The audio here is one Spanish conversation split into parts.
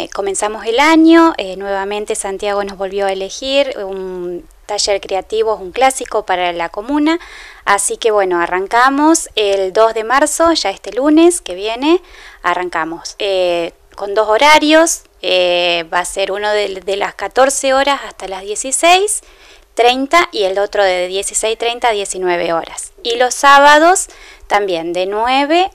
comenzamos el año, nuevamente Santiago nos volvió a elegir un taller creativo, es un clásico para la comuna, así que bueno, arrancamos el 2 de marzo, ya este lunes que viene, arrancamos con 2 horarios, va a ser uno de las 14 horas hasta las 16:30 y el otro de 16:30 a 19 horas. Y los sábados también de 9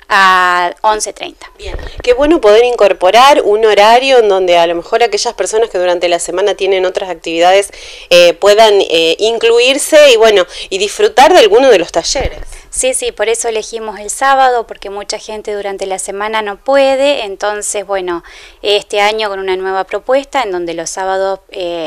a 11:30. Bien, qué bueno poder incorporar un horario en donde a lo mejor aquellas personas que durante la semana tienen otras actividades puedan incluirse y bueno, y disfrutar de alguno de los talleres. Sí, por eso elegimos el sábado, porque mucha gente durante la semana no puede, entonces bueno, este año con una nueva propuesta en donde los sábados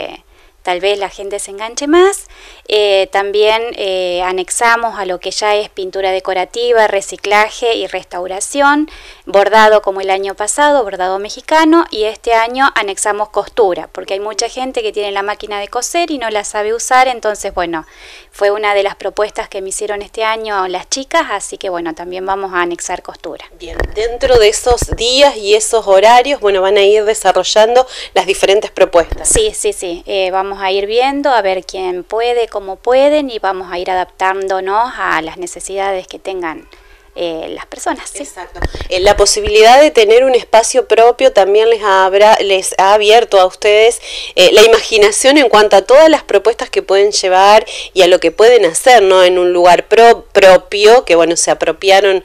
tal vez la gente se enganche más. También anexamos a lo que ya es pintura decorativa, reciclaje y restauración, bordado como el año pasado, bordado mexicano, y este año anexamos costura, porque hay mucha gente que tiene la máquina de coser y no la sabe usar, entonces bueno, fue una de las propuestas que me hicieron este año las chicas, así que bueno, también vamos a anexar costura. Bien, dentro de esos días y esos horarios, bueno, van a ir desarrollando las diferentes propuestas. Sí, vamos a ir viendo a ver quién puede, cómo pueden, y vamos a ir adaptándonos a las necesidades que tengan las personas. ¿Sí? Exacto. La posibilidad de tener un espacio propio también les ha abierto a ustedes la imaginación en cuanto a todas las propuestas que pueden llevar y a lo que pueden hacer, ¿no? En un lugar propio, que bueno, se apropiaron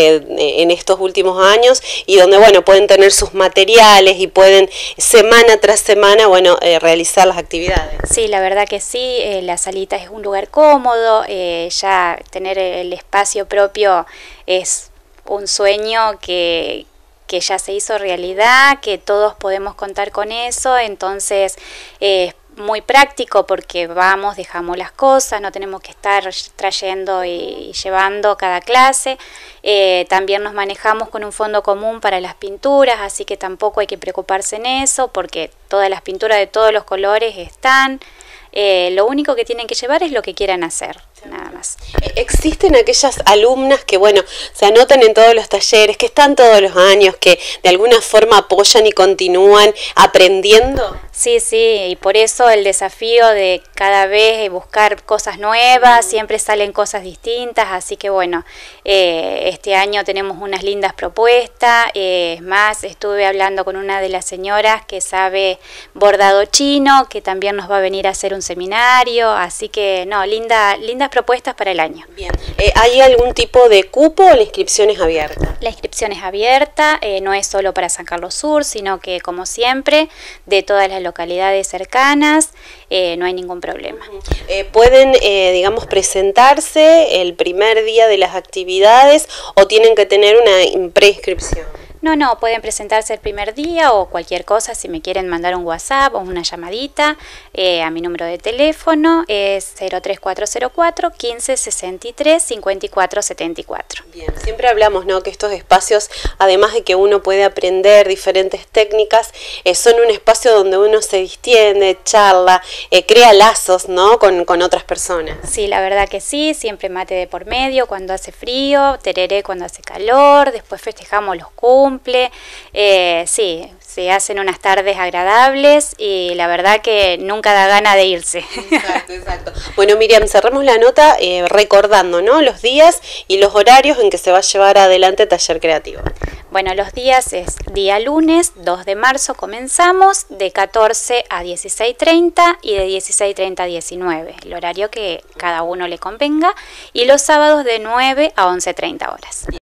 en estos últimos años, y donde bueno, pueden tener sus materiales y pueden semana tras semana, bueno, realizar las actividades. Sí, la verdad que sí, la salita es un lugar cómodo, ya tener el espacio propio es un sueño que ya se hizo realidad, que todos podemos contar con eso, entonces es muy práctico porque vamos, dejamos las cosas, no tenemos que estar trayendo y llevando cada clase. También nos manejamos con un fondo común para las pinturas, así que tampoco hay que preocuparse en eso porque todas las pinturas de todos los colores están. Lo único que tienen que llevar es lo que quieran hacer, nada más. ¿Existen aquellas alumnas que, bueno, se anotan en todos los talleres, que están todos los años, que de alguna forma apoyan y continúan aprendiendo? Sí, y por eso el desafío de cada vez buscar cosas nuevas, siempre salen cosas distintas, así que bueno, este año tenemos unas lindas propuestas, es más, estuve hablando con una de las señoras que sabe bordado chino, que también nos va a venir a hacer un seminario, así que no, lindas propuestas para el año. Bien, ¿hay algún tipo de cupo o la inscripción es abierta? La inscripción es abierta, no es solo para San Carlos Sur, sino que como siempre, de todas las localidades cercanas, no hay ningún problema. ¿Pueden, digamos, presentarse el primer día de las actividades o tienen que tener una preinscripción? No, pueden presentarse el primer día o cualquier cosa, si me quieren mandar un WhatsApp o una llamadita, a mi número de teléfono es 03404 1563 5474. Bien, siempre hablamos, ¿no?, que estos espacios, además de que uno puede aprender diferentes técnicas, son un espacio donde uno se distiende, charla, crea lazos, ¿no?, con otras personas. Sí, la verdad que sí, siempre mate de por medio cuando hace frío, tereré cuando hace calor, después festejamos los cumpleaños. Sí, se hacen unas tardes agradables y la verdad que nunca da gana de irse. Exacto. Bueno, Miriam, cerramos la nota recordando, ¿no?, los días y los horarios en que se va a llevar adelante Taller Creativo. Bueno, los días es día lunes, 2 de marzo comenzamos, de 14 a 16:30 y de 16:30 a 19, el horario que cada uno le convenga, y los sábados de 9 a 11:30 horas.